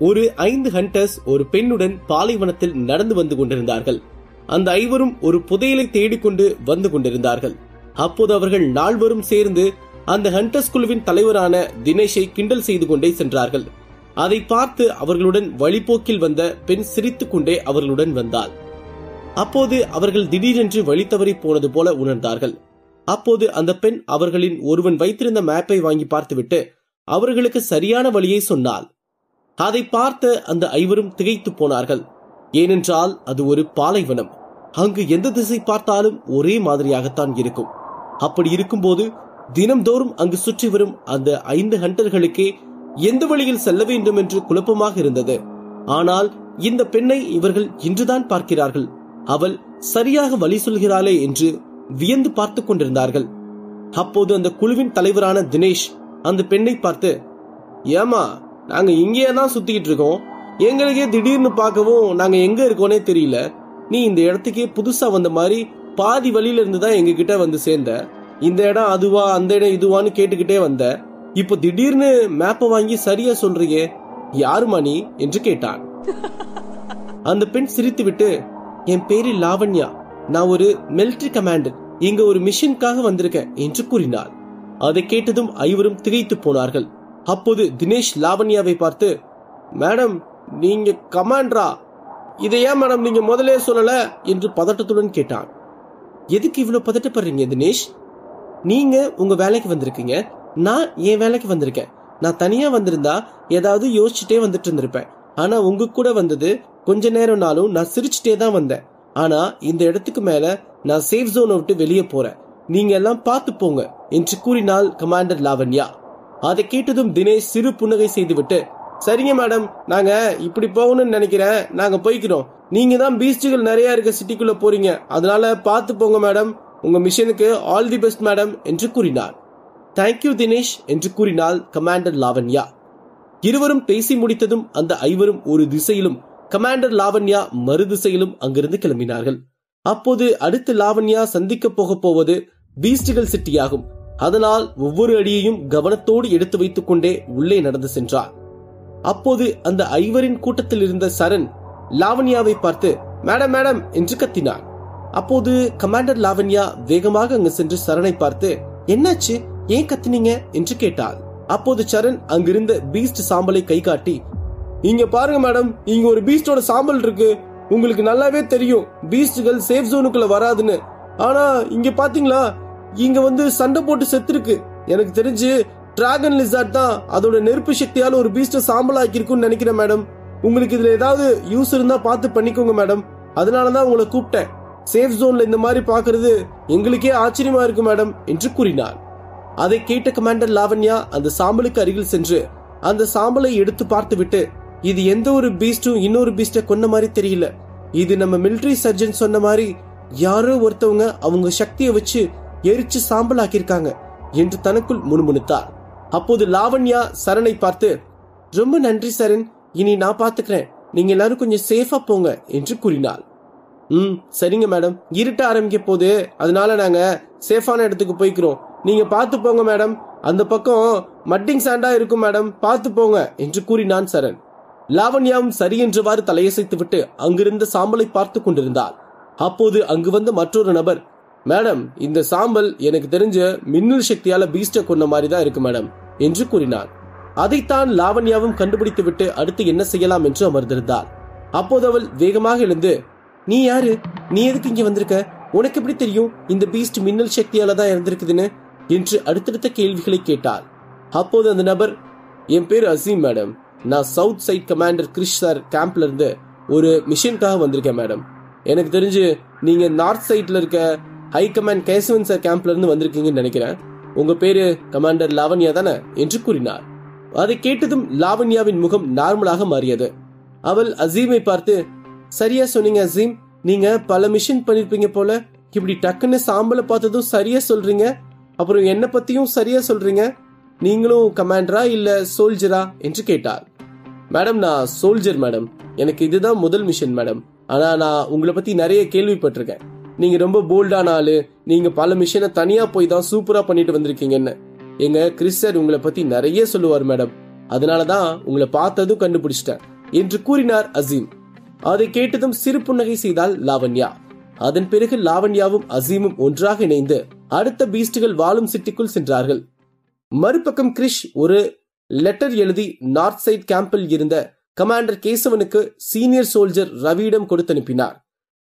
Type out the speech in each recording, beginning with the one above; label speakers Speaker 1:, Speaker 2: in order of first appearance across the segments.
Speaker 1: ஒரு 5 ஹண்டர்ஸ் ஒரு பெண்ணுடன் பாலைவனத்தில் நடந்து வந்து கொண்டிருந்தார்கள். அந்த 5 ஒரு புதையலை தேடிக்கொண்டு வந்து கொண்டிருந்தார்கள். அப்போது அவர்கள் 4 சேர்ந்து அந்த ஹண்டர்ஸ் குழுவின் தலைவரான தினேஷை கிண்டல் செய்து கொண்டே சென்றார்கள். அதை பார்த்து அவர்களுடன் வழிபோக்கில் வந்த பெண் சிரித்துக் கொண்டே அவர்களுடன் வந்தாள். அப்போது அவர்கள் திடீரென்று வழி தவறி போனது போல உணர்ந்தார்கள். அப்போது அந்த பெண் அவர்களின் ஒருவன் வைத்திருந்த மேப்பை வாங்கி பார்த்துவிட்டு அவர்களுக்கு சரியான வழியை சொன்னாள். அதை பார்த்த அந்த 5 திகைத்து போனார்கள். ஏனென்றால் அது ஒரு பாலைவனம். அங்கு எந்த திசை பார்த்தாலும் ஒரே மாதிரியாகத்தான் இருக்கும். அப்படி இருக்கும்போது தினம்தோறும் அங்கு சுற்றி வரும் அந்த 5 ஹண்டர்களுக்கே எந்த வழியில் செல்ல வேண்டும் என்று குழப்பமாக இருந்தது. ஆனால் இந்த பெண்ணை இவர்கள் இன்றுதான் பார்க்கிறார்கள். அவள் சரியாக வழி சொல்கிறாளே என்று வியந்து பார்த்து கொண்டிருந்தார்கள். அப்போது அந்த குழுவின் தலைவரான தினேஷ் அந்த பெண்ணை பார்த்து, ஏமா, நாங்க இங்கேயே தான் சுத்திக்கிட்டு இருக்கோம். எங்களுக்கே திடீர்னு பார்க்கவும் நாங்க எங்க இருக்கோனே தெரியல. நீ இந்த இடத்துக்கே புதுசா வந்த மாதிரி பாதி வழியில இருந்துதான் எங்க கிட்ட வந்து சேர்ந்த. இந்த இடம் அதுவா, அந்த இடம் இதுவான்னு கேட்டுக்கிட்டே வந்த. இப்போ திடீர்னு மேப்பை வாங்கி சரியா சொல்றியே, யாருமா நீ என்று கேட்டான். அந்த பெண் சிரித்துவிட்டு, என் பேரு லாவண்யா, நான் ஒரு மிலிட்டரி கமாண்டர், இங்க ஒரு மிஷனுக்காக வந்திருக்கேன் என்று கூறினார். அதை கேட்டதும் 5 திகைத்து போனார்கள். அப்போது தினேஷ் லாவண்யாவை பார்த்து, மேடம், நீங்க கமாண்டரா? இதை ஏன் மேடம் நீங்க முதலே சொல்லல என்று பதட்டத்துடன் கேட்டான். எதுக்கு இவ்வளவு பதட்டப்படுறீங்க தினேஷ்? நீங்க உங்க வேலைக்கு வந்திருக்கீங்க, நான் என் வேலைக்கு வந்திருக்கேன். நான் தனியா வந்திருந்தா ஏதாவது யோசிச்சுட்டே வந்துட்டு இருந்திருப்பேன். ஆனா உங்க கூட வந்தது கொஞ்ச நேரம்னாலும் நான் சிரிச்சுட்டே தான் வந்தேன். ஆனா இந்த இடத்துக்கு மேல நான் சேஃப் ஜோனை விட்டு வெளியே போறேன். நீங்க எல்லாம் பார்த்து போங்க என்று கூறினாள் கமாண்டர் லாவண்யா. அதை கேட்டதும் தினேஷ் சிறு புன்னகை செய்துவிட்டு, சரிங்க மேடம், நாங்க இப்படி போகணும்னு நினைக்கிறேன், நாங்க போய்க்கிறோம். நீங்க தான் பீஸ்டுகள் நிறைய இருக்க சிட்டிக்குள்ள போறீங்க, அதனால பார்த்து போங்க மேடம். உங்க மிஷனுக்கு ஆல் தி பெஸ்ட் மேடம் என்று கூறினார். தேங்க்யூ தினேஷ் என்று கூறினாள் கமாண்டர் லாவண்யா. இருவரும் பேசி முடித்ததும் அந்த 5 ஒரு திசையிலும் கமாண்டர் லாவண்யா மறு திசையிலும் அங்கிருந்து கிளம்பினார்கள். அப்போது அடுத்து லாவண்யா சந்திக்க போவது பீஸ்டுகள் சிட்டியாகும். அதனால் ஒவ்வொரு அடியையும் கவனத்தோடு எடுத்து வைத்துக் கொண்டே உள்ளே நடந்து சென்றார். அப்போது அந்த 5 கூட்டத்தில் இருந்த சரண் லாவண்யாவை பார்த்து, மேடம் மேடம் என்று கத்தினார். அப்போது கமாண்டர் லாவண்யா வேகமாக அங்கு சென்று சரணை பார்த்து, என்னாச்சு, ஏன் கத்தினீங்க என்று கேட்டாள். அப்போது சரண் அங்கிருந்த பீஸ்ட் சாம்பலை கை காட்டி, இங்க பாருங்க மேடம், இங்க ஒரு பீஸ்டோட சாம்பல் இருக்கு. உங்களுக்கு நல்லாவே தெரியும் பீஸ்டுகள் சேஃப் ஜோனுக்குள்ள வராதுன்னு. ஆனா இங்க பாத்தீங்களா, இங்க வந்து சண்டை போட்டு செத்துருக்கு. எனக்கு தெரிஞ்சு டிராகன் லிசார்ட் தான் அதோட நெருப்பு சக்தியால ஒரு பீஸ்ட சாம்பல் ஆக்கிருக்குன்னு நினைக்கிறேன் மேடம். உங்களுக்கு இதுல ஏதாவது யூஸ் இருந்தா பார்த்து பண்ணிக்கோங்க மேடம். அதனாலதான் உங்களை கூப்பிட்டேன். சேஃப் ஜோன்ல இந்த மாதிரி பாக்குறது எங்களுக்கே ஆச்சரியமா இருக்கு மேடம் என்று கூறினார். அதை கேட்ட கமாண்டர் லாவண்யா அந்த சாம்பலுக்கு அருகில் சென்று அந்த சாம்பலை எடுத்து பார்த்து விட்டு, இது எந்த ஒரு பீஸ்டும் இன்னொரு பீஸ்ட கொன்ன மாதிரி தெரியல. இது நம்ம மிலிட்டரி சர்ஜன் சொன்ன மாதிரி யாரோ ஒருத்தவங்க அவங்க சக்தியை வச்சு எரிச்சு சாம்பல் ஆக்கியிருக்காங்க என்று தனக்குள் முணுமுணுத்தார். அப்போது லாவண்யா சரணை பார்த்து, ரொம்ப நன்றி சரண், இனி நான் பாத்துக்கிறேன், நீங்க எல்லாரும் கொஞ்சம் சேஃபா போங்க என்று கூறினாள். சரிங்க மேடம், இருட்ட ஆரம்பிக்க போது, அதனால நாங்க சேஃபான இடத்துக்கு போய்க்கிறோம். நீங்க பார்த்து போங்க மேடம், அந்த பக்கம் மட்டிங் சாண்டா இருக்கும் மேடம், பார்த்து போங்க என்று கூறினான் சரண். லாவண்யாவும் சரி என்றவாறு தலையசைத்து விட்டு அங்கிருந்த சாம்பலை பார்த்து கொண்டிருந்தாள். அப்போது அங்கு வந்த மற்றொரு நபர், மேடம், இந்த சாம்பல் எனக்கு தெரிஞ்ச மின்னல் சக்தியால பீஸ்ட கொன்ன மாதிரி தான் இருக்கு மேடம் என்று கூறினார். அதைத்தான் லாவண்யாவும் கண்டுபிடித்து விட்டு அடுத்து என்ன செய்யலாம் என்று அமர்ந்திருந்தாள். அப்போது அவள் வேகமாக எழுந்து, நீ யாரு, நீ எதுக்கு இங்க வந்திருக்க, உனக்கு எப்படி தெரியும் இந்த பீஸ்ட் மின்னல் சக்தியால தான் இருந்திருக்குதுன்னு என்று அடுத்தடுத்த கேள்விகளை கேட்டாள். அப்போது அந்த நபர், என் பேரு அசீம் மேடம், நான் south side commander Krish sir கேம்ப்ல இருந்து ஒரு மிஷனுக்காக வந்திருக்கேன் மேடம். எனக்கு தெரிஞ்சு நீங்க நார்த் சைட்ல இருக்க ஹை கமாண்ட் கேசவன் சார் கேம்ப்ல இருந்து வந்திருக்கீங்கன்னு நினைக்கிறேன். உங்க பேரு கமாண்டர் லாவண்யா தானே என்று கூறினார். அதை கேட்டதும் லாவண்யாவின் முகம் நார்மலாக மாறியது. அவள் அசீமை பார்த்து, சரியா சொன்னீங்க அசீம், நீங்க பல மிஷன் பண்ணிருப்பீங்க போல, இப்படி டக்குன்னு சாம்பலை பார்த்ததும் சரியா சொல்றீங்க, அப்புறம் என்ன பத்தியும் சரியா சொல்றீங்க. நீங்களும் கமாண்டரா இல்ல சோல்ஜரா என்று கேட்டார். மேடம், நான் சோல்ஜர் மேடம், எனக்கு இதுதான் முதல் மிஷன் மேடம். ஆனா நான் உங்களை பத்தி நிறைய கேள்விப்பட்டிருக்கேன். நீங்க ரொம்ப போல்டான ஆளு, நீங்க பல மிஷனை தனியா போய் தான் சூப்பரா பண்ணிட்டு வந்திருக்கீங்கன்னு எங்க கிறிஸ் சார் உங்களை பத்தி நிறைய சொல்லுவார் மேடம். அதனாலதான் உங்களை பார்த்ததும் கண்டுபிடிச்சிட்டேன். என்று கூறினார் அசீம். அதை கேட்டதும் சிறு புன்னகை செய்தாள் லாவண்யா. அதன் பிறகு லாவண்யாவும் அசீமும் ஒன்றாக இணைந்து அடுத்த பீஸ்டுகள் வாழும் சிட்டிக்குள் சென்றார்கள். மறுபக்கம் கிரிஷ் ஒரு லெட்டர் எழுதி நார்த் சைட் கேம்பில் இருந்த கமாண்டர் கேசவனுக்கு சீனியர் சோல்ஜர் ரவியிடம் கொடுத்து அனுப்பினார்.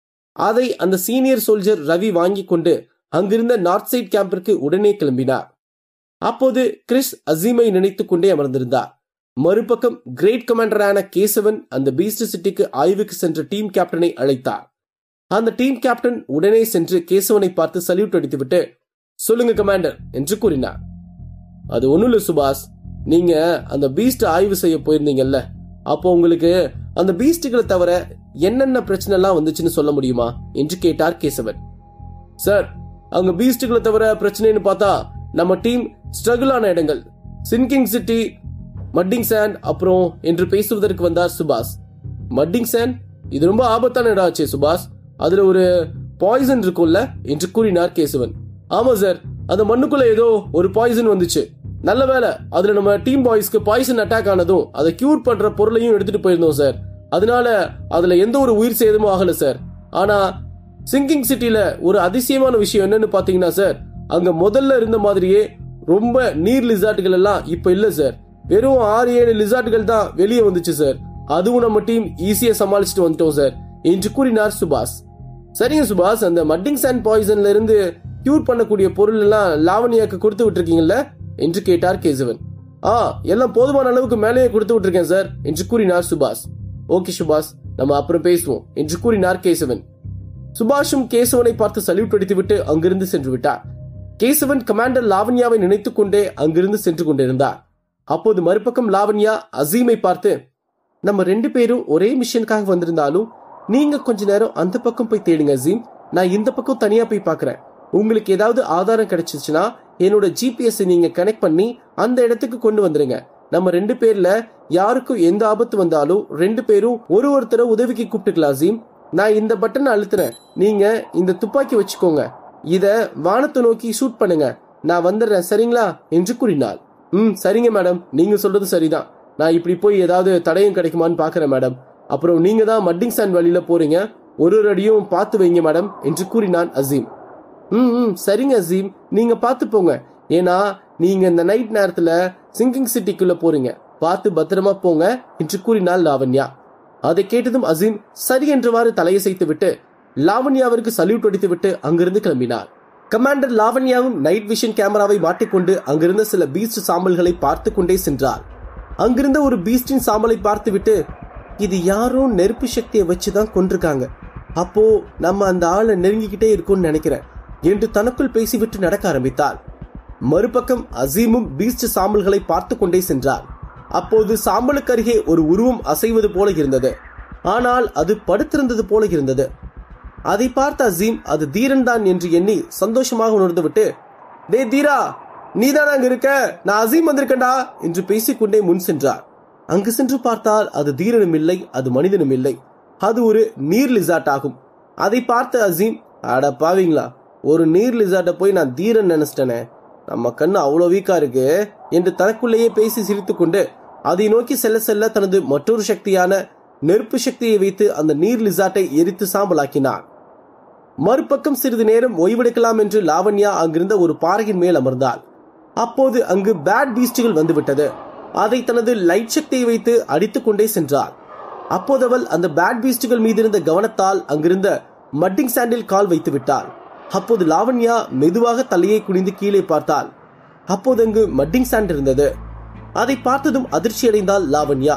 Speaker 1: அதை அந்த சீனியர் சோல்ஜர் ரவி வாங்கி கொண்டு அங்கிருந்த நார்த் சைட் கேம்பிற்கு உடனே கிளம்பினார். அப்போது கிரிஷ் அசீமை நினைத்துக் கொண்டே அமர்ந்திருந்தார். மறுபக்கம் கிரேட் கமாண்டரான கேசவன் அந்த பீஸ்ட் சிட்டிக்கு ஆய்வுக்கு சென்ற டீம் கேப்டனை அழைத்தார். அந்த டீம் கேப்டன் உடனே சென்று கேசவனை பார்த்து சல்யூட் அடித்துவிட்டு, சொல்லுங்க கமாண்டர் என்று கூறினார். அது ஒண்ணும் இல்ல சுபாஷ், நீங்க அந்த பீஸ்ட் ஆய்வு செய்ய போயிருந்தீங்கல்ல, அப்போ உங்களுக்கு அந்த பீஸ்டுகளை தவிர என்னென்ன பிரச்சனை எல்லாம் வந்துச்சுன்னு சொல்ல முடியுமா என்று கேட்டார் கேசவன். சார், அங்க பீஸ்டுகளை தவிர பிரச்சனைன்னு பார்த்தா நம்ம டீம் ஸ்ட்ரகிள் ஆன இடங்கள் சிங்கிங் சிட்டி, மட்டிங் சாண்ட் அப்புறம் என்று பேசுவதற்கு வந்தார் சுபாஷ். மட்டிங் சாண்ட், இது ரொம்ப ஆபத்தான இடம் ஆச்சே சுபாஷ், அதுல ஒரு பாய்சன் இருக்கும்ல என்று கூறினார் கேசவன். ஆமா சார், அந்த மண்ணுக்குள்ள ஏதோ ஒரு பாய்சன் வந்துச்சு. நல்ல வேலை அதுல நம்ம டீம் பாய்ஸ்க்கு பாய்சன் அட்டாக் ஆனதும் அதை கியூர் பண்ற பொருளையும் எடுத்துட்டு போயிருந்தோம் சார். அதனால அதுல எந்த ஒரு உயிர் சேதமும் ஆகல சார். ஆனா சிங்கிங் சிட்டில ஒரு அதிசயமான விஷயம் என்னன்னு பாத்தீங்கன்னா சார், அங்க முதல்ல இருந்த மாதிரியே ரொம்ப நீர் லிசார்டுகள் எல்லாம் இப்ப இல்ல சார். வெறும் 6-7 லிசார்டுகள் தான் வெளியே வந்துச்சு சார். அதுவும் நம்ம டீம் ஈஸியா சமாளிச்சுட்டு வந்துட்டோம் சார் என்று கூறினார் சுபாஷ். சரிங்க சுபாஷ், அந்த மட்டிங் சாண்ட் பாய்சன்ல இருந்து கியூர் பண்ணக்கூடிய பொருள் எல்லாம் லாவண்யாக்கு கொடுத்து விட்டுருக்கீங்கல்ல என்று கேட்டார் கேசவன். எல்லாம் போதுமான அளவுக்கு மேலேயே கொடுத்து விட்டுருக்கேன் சார் என்று கூறினார் சுபாஷ். ஓகே சுபாஷ், நம்ம அப்புறம் பேசுவோம் என்று கூறினார் கேசவன். சுபாஷும் கேசவனை பார்த்து சல்யூட் அடித்துவிட்டு அங்கிருந்து சென்று விட்டார். கேசவன் கமாண்டர் லாவண்யாவை நினைத்துக் கொண்டே அங்கிருந்து சென்று கொண்டிருந்தார். அப்போது மறுபக்கம் லாவண்யா அசீமை பார்த்து, நம்ம 2 பேரும் ஒரே மிஷனுக்காக வந்திருந்தாலும் நீங்க கொஞ்ச நேரம் அந்த பக்கம் போய் தேடுங்க அசீம், நான் இந்த பக்கம் தனியா போய் பாக்குறேன். உங்களுக்கு ஏதாவது ஆதாரம் கிடைச்சிச்சுன்னா என்னோட ஜிபிஎஸ் நீங்க கனெக்ட் பண்ணி அந்த இடத்துக்கு கொண்டு வந்துருங்க. நம்ம 2 பேர்ல யாருக்கும் எந்த ஆபத்து வந்தாலும் 2 பேரும் ஒருத்தர உதவிக்கு கூப்பிட்டுக்கலாம் அசீம். நான் இந்த பட்டனை அழுத்துறேன், நீங்க இந்த துப்பாக்கி வச்சுக்கோங்க, இத வானத்தை நோக்கி ஷூட் பண்ணுங்க, நான் வந்துடுறேன் சரிங்களா என்று கூறினாள். சரிங்க மேடம், நீங்க சொல்றது சரிதான். நான் இப்படி போய் ஏதாவது தடயம் கிடைக்குமான்னு பாக்குறேன் மேடம். அப்புறம் நீங்க தான் மட்டிங் சாண்ட் வழியில போறீங்க, ஒரு அடியும் பார்த்து வைங்க மேடம் என்று கூறினான் அசீம். சரிங்க அசீம், நீங்க பார்த்து போங்க, ஏன்னா நீங்க இந்த நைட் நேரத்துல சிங்கிங் சிட்டிக்குள்ள போறீங்க, பார்த்து பத்திரமா போங்க என்று கூறினாள் லாவண்யா. அதை கேட்டதும் அசீம் சரி என்றவாறு தலையசைத்து விட்டு லாவண்யாவிற்கு சல்யூட் அடித்து விட்டு அங்கிருந்து கிளம்பினார். கமாண்டர் லாவண்யாவும் நைட் விஷன் கேமராவை மாட்டிக்கொண்டு அங்கிருந்த சில பீஸ்ட் சாம்பல்களை பார்த்து கொண்டே சென்றார். அங்கிருந்த ஒரு பீஸ்டின் சாம்பலை பார்த்துவிட்டு, இது யாரோ நெருப்பு சக்தியை வச்சுதான் கொண்டிருக்காங்க, அப்போ நம்ம அந்த ஆளை நெருங்கிக்கிட்டே இருக்கும்னு நினைக்கிறேன் என்று தனக்குள் பேசிவிட்டு நடக்க ஆரம்பித்தார். மறுபக்கம் அசீமும் பீஸ்ட் சாம்பல்களை பார்த்து கொண்டே சென்றார். அப்போது சாம்பலுக்கு அருகே ஒரு உருவம் அசைவது போல இருந்தது. ஆனால் அது படுத்திருந்தது போல இருந்தது. அதை பார்த்த அசீம் அது தீரன் தான் என்று எண்ணி சந்தோஷமாக உணர்ந்து விட்டு, டே தீரா, நீதான் அங்க இருக்க, நான் அசீம் வந்திருக்கேன்டா என்று பேசிக்கொண்டே முன் சென்றார். அங்கு சென்று பார்த்தால் அது தீரனும் இல்லை, அது மனிதனும் இல்லை, அது ஒரு நீர் லிசார்ட் ஆகும். அதை பார்த்த அசீம், அட பாவீங்களா, ஒரு நீர் லிசார்ட்ட போய் நான் தீரன் நினைச்சிட்டேனே, நம்ம கண்ணு அவ்வளவு வீக்கா இருக்கு என்று தனக்குள்ளேயே பேசி சிரித்துக் கொண்டு அதை நோக்கி செல்ல செல்ல தனது மற்றொரு சக்தியான நெருப்பு சக்தியை வைத்து அந்த நீர் லிசார்ட்டை எரித்து சாம்பலாக்கினார். மறுபக்கம் சிறிது நேரம் ஓய்வெடுக்கலாம் என்று லாவண்யா அங்கிருந்த ஒரு பாறையின் மேல் அமர்ந்தாள். அப்போது அங்கு பேட் பீஸ்டுகள் வந்துவிட்டது. அதை தனது லைட் சக்தியை வைத்து அடித்துக் கொண்டே சென்றாள். அப்போது அவள் அந்த பேட் பீஸ்டுகள் மீது இருந்த கவனத்தால் அங்கிருந்த மட்டிங் சாண்டில் கால் வைத்து விட்டாள். அப்போது லாவண்யா மெதுவாக தலையை குனிந்து கீழே பார்த்தாள். அப்போது அங்கு மட்டிங் சாண்ட் இருந்தது. அதை பார்த்ததும் அதிர்ச்சி அடைந்தாள் லாவண்யா.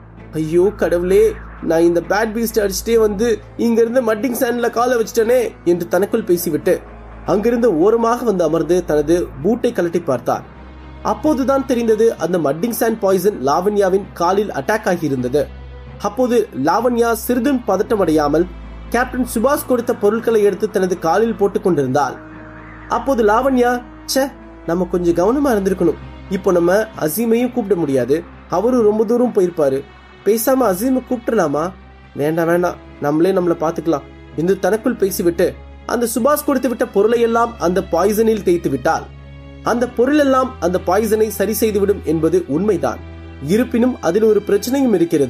Speaker 1: ஐயோ கடவுளே, நான் இந்த பேட் பீஸ்ட் அடிச்சுட்டே வந்து இங்க இருந்து மட்டிங் சாண்ட்ல காலை வச்சிட்டனே என்று தனக்குள் பேசிவிட்டு அங்கிருந்து ஓரமாக வந்து அமர்ந்து தனது பூட்டை கழட்டி பார்த்தார். அப்போதுதான் தெரிந்தது அந்த மட்டிங் சாண்ட் பாய்சன் லாவண்யாவின் காலில் அட்டாக் ஆகி இருந்தது. அப்போது லாவண்யா சிறிதும் பதட்டம் அடையாமல் கேப்டன் சுபாஷ் கொடுத்த பொருட்களை எடுத்து தனது காலில் போட்டுக் கொண்டிருந்தாள். அப்போது லாவண்யா, நம்ம கொஞ்சம் கவனமா இருந்திருக்கணும், இப்போ நம்ம அசீமையும் கூப்பிட முடியாது, அவரும் ரொம்ப தூரம் போயிருப்பாரு, பேசாம அசீமை கூப்பிடலாமா? வேண்டாம், நம்மளை பாத்துக்கலாம் என்று தனக்குள் பேசிவிட்டு அந்த சுபாஷ் கொடுத்து விட்ட பொருளை எல்லாம் அந்த பாய்சனில் தேய்த்து விட்டாள். அந்த பொருள் எல்லாம் அந்த பாய்சனை சரி செய்துவிடும் என்பது உண்மைதான். இருப்பினும் அதில் ஒரு பிரச்சனையும் இருக்கிறது.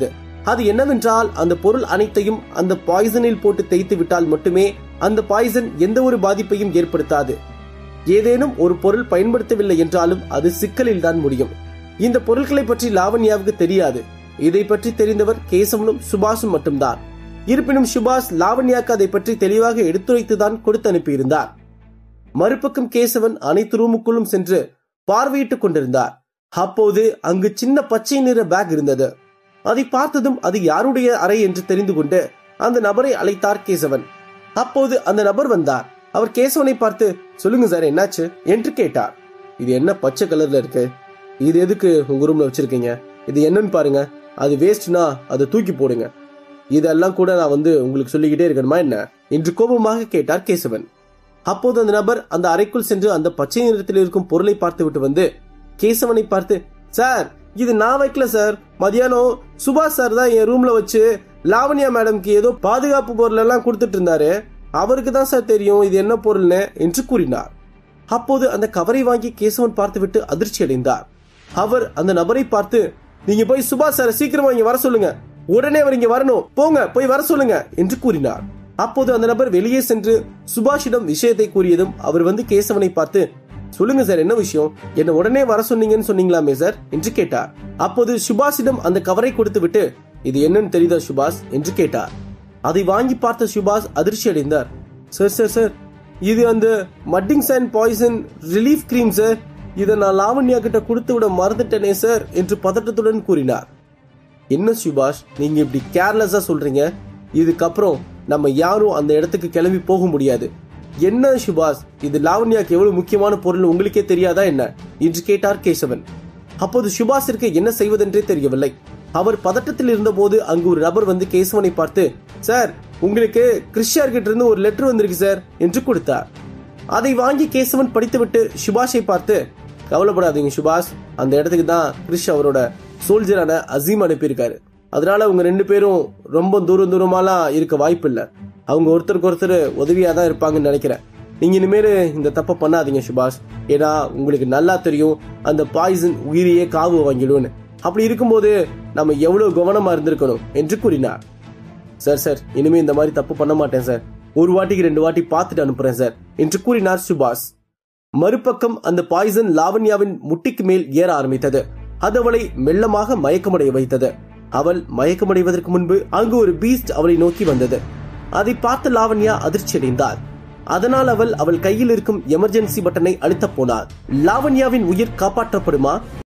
Speaker 1: அது என்னவென்றால் அந்த பொருள் அனைத்தையும் அந்த பாய்சனில் போட்டு தேய்த்து விட்டால் மட்டுமே அந்த பாய்சன் எந்த ஒரு பாதிப்பையும் ஏற்படுத்தாது. ஏதேனும் ஒரு பொருள் பயன்படுத்தவில்லை என்றாலும் அது சிக்கலில் தான் முடியும். இந்த பொருட்களை பற்றி லாவண்யாவுக்கு தெரியாது. இதை பற்றி தெரிந்தவர் கேசவனும் சுபாஷும் மட்டும்தான். இருப்பினும் சுபாஷ் லாவண்யாக்கு அதை பற்றி தெளிவாக எடுத்துரைத்துதான் கொடுத்து அனுப்பியிருந்தார். மறுபக்கம் கேசவன் அனைத்து ரூமுக்குள்ளும் சென்று பார்வையிட்டுக் கொண்டிருந்தார். அப்போது அங்கு சின்ன பச்சை நிற பேக் இருந்தது. அதை பார்த்ததும் அது யாருடைய அறை என்று தெரிந்து கொண்டு அந்த நபரை அழைத்தார் கேசவன். அப்போது அந்த நபர் வந்தார். அவர் கேசவனை பார்த்து, சொல்லுங்க சார், என்னாச்சு என்று கேட்டார். இது என்ன பச்சை கலர்ல இருக்கு, இது எதுக்கு உங்க ரூம்ல வச்சிருக்கீங்க, இது என்னன்னு பாருங்க, அது வேஸ்ட்னா அதை தூக்கி போடுங்க, இதெல்லாம் கூட நான் உங்களுக்கு சொல்லிக்கிட்டே இருக்கணுமா என்ன என்று கோபமாக கேட்டார் கேசவன். அப்போது அந்த நபர் அந்த அறைக்குள் சென்று அந்த பச்சை நிறத்தில் இருக்கும் பொருளை பார்த்து விட்டு வந்து கேசவனை பார்த்து, சார், இது நான் வைக்கல சார், மதியானம் சுபாஷ் சார் தான் என் ரூம்ல வச்சு லாவண்யா மேடம்க்கு ஏதோ பாதுகாப்பு பொருள் எல்லாம் கொடுத்துட்டு இருந்தாரு, அவருக்கு தான் சார் தெரியும் இது என்ன பொருள்னு என்று கூறினார். அப்போது அந்த கவரை வாங்கி கேசவன் பார்த்துவிட்டு அதிர்ச்சி அடைந்தார். அவர் அந்த நபரை பார்த்து, நீங்க போய் சுபாஷ் சார் சீக்கிரமா இங்க வர சொல்லுங்க, உடனே அவர் இங்க வரணும், போங்க போய் வர சொல்லுங்க என்று கூறினார். அப்போது அந்த நபர் வெளியே சென்று சுபாஷிடம் விஷயத்தை கூறியதும் அவர் கேசவனை பார்த்து, சொல்லுங்க சார், என்ன விஷயம், என்ன உடனே வர சொன்னீங்கன்னு சொன்னீங்களாமே சார் என்று கேட்டார். அப்போது சுபாஷிடம் அந்த கவரை கொடுத்து விட்டு, இது என்னன்னு தெரியுதா சுபாஷ் என்று கேட்டார். அதை வாங்கி பார்த்த சுபாஷ் அதிர்ச்சி அடைந்தார். சார் சார் சார், இது அந்த மட்டிங் sand poison relief cream sir, இதை நான் லாவண்யா கிட்ட கொடுத்து விட மறந்துட்டேனே சார் என்று பதட்டத்துடன் கூறினார். என்ன சுபாஷ், நீங்க இப்படி கேர்லெஸ்ஸா சொல்றீங்க, இதுக்கப்புறம் நம்ம யாரும் அந்த இடத்துக்கு கிளம்பி போக முடியாது. என்ன சுபாஷ், இது லாவண்யாக்கு எவ்வளவு முக்கியமான பொருள் உங்களுக்கே தெரியாதா என்ன என்று கேட்டார் கேசவன். அப்போது சுபாஷிற்கு என்ன செய்வதென்றே தெரியவில்லை. அவர் பதட்டத்தில் இருந்த போது அங்கு ஒரு நபர் கேசவனை பார்த்து, சார், உங்களுக்கு கிறிஸ்டியார் கிட்ட இருந்து ஒரு லெட்டர் வந்திருக்கு சார் என்று கொடுத்தார். அதை வாங்கி கேசவன் படித்துவிட்டு சுபாஷை பார்த்து, கவலைப்படாதீங்க சுபாஷ், அந்த இடத்துக்கு தான் கிறிஷ் அவரோட சோல்ஜரான அசீம் அனுப்பியிருக்காரு, அதனால உங்க 2 பேரும் ரொம்ப தூரமாலாம் இருக்க வாய்ப்பு இல்ல, அவங்க ஒருத்தருக்கு ஒருத்தர் உதவியா தான் இருப்பாங்கன்னு நினைக்கிறேன். நீங்க இனிமேல் இந்த தப்ப பண்ணாதீங்க சுபாஷ், ஏன்னா உங்களுக்கு நல்லா தெரியும் அந்த பாய்சன் உயிரையே காவு வாங்கிடும்னு. அப்படி இருக்கும்போது நம்ம எவ்வளவு கவனமா இருந்திருக்கணும் என்று கூறினார். சார் சார், இனிமே இந்த மாதிரி தப்பு பண்ண மாட்டேன் சார், ஒரு வாட்டிக்கு 2 வாட்டி பார்த்துட்டு அனுப்புறேன் சார் என்று கூறினார் சுபாஷ். மறுபக்கம் அந்த பாய்சன் லாவண்யாவின் முட்டிக்கு மேல் ஏற ஆரம்பித்தது. அது அவளை மெல்லமாக மயக்கமடைய வைத்தது. அவள் மயக்கமடைவதற்கு முன்பு அங்கு ஒரு பீஸ்ட் அவளை நோக்கி வந்தது. அதை பார்த்த லாவண்யா அதிர்ச்சி அடைந்தாள். அதனால் அவள் கையில் இருக்கும் எமர்ஜென்சி பட்டனை அழுத்த போனாள். லாவண்யாவின் உயிர் காப்பாற்றப்படுமா